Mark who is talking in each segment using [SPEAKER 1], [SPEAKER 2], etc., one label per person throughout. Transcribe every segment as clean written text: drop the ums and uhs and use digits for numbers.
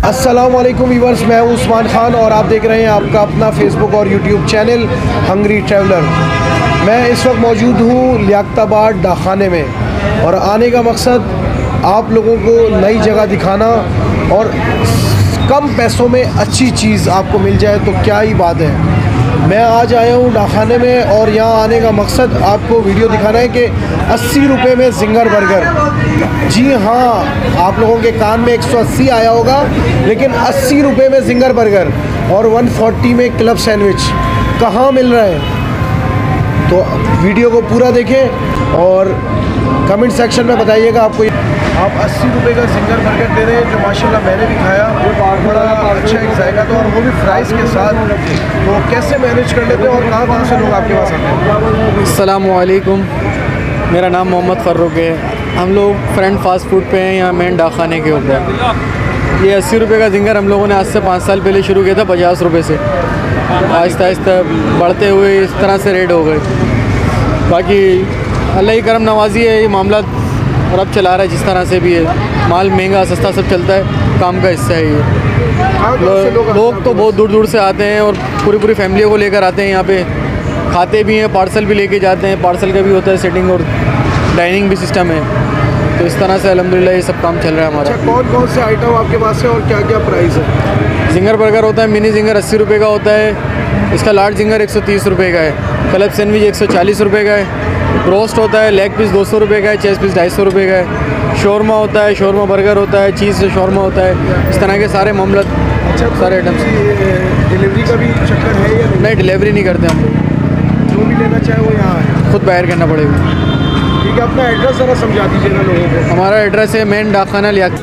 [SPEAKER 1] अस्सलामुअलैकुम व्यूअर्स, मैं हूं उस्मान खान और आप देख रहे हैं आपका अपना फेसबुक और यूट्यूब चैनल हंगरी ट्रैवलर। मैं इस वक्त मौजूद हूं लियाकताबाद डाखाने में और आने का मकसद आप लोगों को नई जगह दिखाना और कम पैसों में अच्छी चीज़ आपको मिल जाए तो क्या ही बात है। मैं आज आया हूँ डाखाने में और यहाँ आने का मकसद आपको वीडियो दिखाना है कि 80 रुपये में जिंगर बर्गर। जी हाँ, आप लोगों के कान में 180 आया होगा, लेकिन 80 रुपये में जिंगर बर्गर और 140 में क्लब सैंडविच कहाँ मिल रहा है। तो वीडियो को पूरा देखें और कमेंट सेक्शन में बताइएगा आपको। आप 80 रुपये का जिंगर बर्गर दे रहे हैं जो माशाल्लाह मैंने भी खाया, बड़ा अच्छा एक जायका था और वो भी फ्राइज़ के साथ। तो कैसे मैनेज कर लेते हैं और कहाँ से लोग आपके पास आते हैं?
[SPEAKER 2] अस्सलामुअलैकुम, मेरा नाम मोहम्मद फ़र्रुख है। हम लोग फ्रेंड फास्ट फूड पे हैं यहाँ मेन डाखाने के ऊपर। ये 80 रुपये का जिंगर हम लोगों ने आज से 5 साल पहले शुरू किया था 50 रुपये से। आहिस्ता आहिस्ता बढ़ते हुए इस तरह से रेट हो गए। बाकी अल्लाह की करम नवाजी है, ये मामला और अब चला रहा है जिस तरह से भी है। माल महंगा सस्ता सब चलता है, काम का हिस्सा है ये। लोग तो बहुत दूर दूर से आते हैं और पूरी फैमिली को लेकर आते हैं यहाँ पे, खाते भी हैं, पार्सल भी लेके जाते हैं। पार्सल का भी होता है सेटिंग और डाइनिंग भी सिस्टम है। तो इस तरह से अल्हम्दुलिल्लाह ये सब काम चल रहा है हमारा।
[SPEAKER 1] अच्छा, कौन से आइटम आपके पास है और क्या क्या प्राइस है?
[SPEAKER 2] जिंगर बर्गर होता है, मिनी जिंगर 80 रुपये का होता है। इसका लार्ज जिंगर 130 रुपये का है। क्लब सैंडविच 140 रुपये का है। रोस्ट होता है, लेग पीस 200 रुपये का है। चेस्ट पीस 250 रुपये का है। शोरमा होता है, शोरमा बर्गर होता है, चीज़ से शोरमा होता है। इस तरह के सारे मामला।
[SPEAKER 1] अच्छा,
[SPEAKER 2] सारे आइटम्स।
[SPEAKER 1] डिलीवरी का भी चक्कर है या
[SPEAKER 2] नहीं? डिलीवरी नहीं करते हम लोग।
[SPEAKER 1] जो भी लेना चाहे वो यहाँ है,
[SPEAKER 2] खुद बाहर करना पड़ेगा।
[SPEAKER 1] ठीक है, अपना एड्रेस ज़रा समझा दीजिएगा लोगों को।
[SPEAKER 2] हमारा एड्रेस है मेन डाखाना लिया।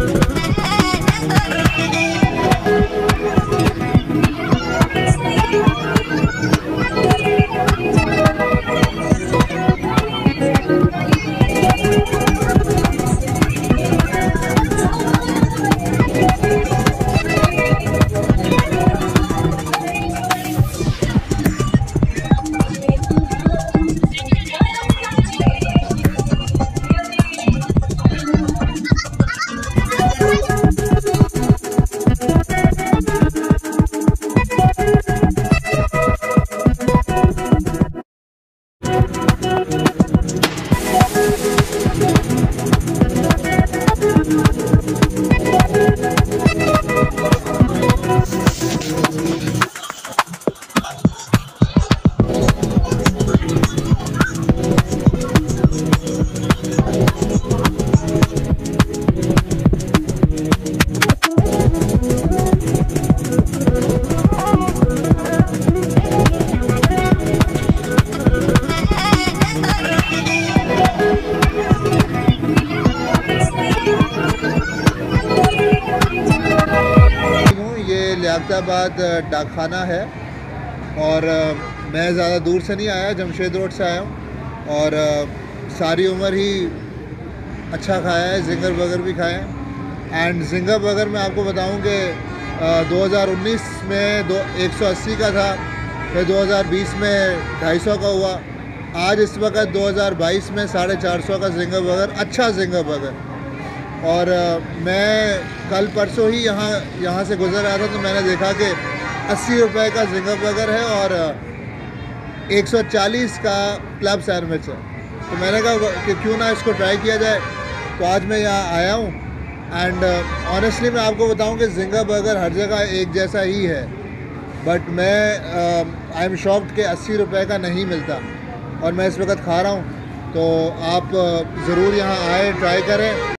[SPEAKER 3] लियाकताबाद डाकखाना है और मैं ज़्यादा दूर से नहीं आया, जमशेद रोड से आया हूँ और सारी उम्र ही अच्छा खाया है, जिंगर बर्गर भी खाए हैं। एंड जिंगर बर्गर मैं आपको बताऊँ कि 2019 में 180 का था, फिर 2020 में 250 का हुआ, आज इस वक्त 2022 में 450 का जिंगर बर्गर, अच्छा जिंगर बर्गर। और मैं कल परसों ही यहाँ से गुजर रहा था तो मैंने देखा कि 80 रुपये का जिंगर बर्गर है और 140 का क्लब सैंडविच है। तो मैंने कहा कि क्यों ना इसको ट्राई किया जाए। तो आज मैं यहाँ आया हूँ एंड ऑनेस्टली मैं आपको बताऊँ कि जिंगर बर्गर हर जगह एक जैसा ही है, बट मैं आई एम शॉक्ड कि 80 रुपये का नहीं मिलता और मैं इस वक्त खा रहा हूँ। तो आप ज़रूर यहाँ आए, ट्राई करें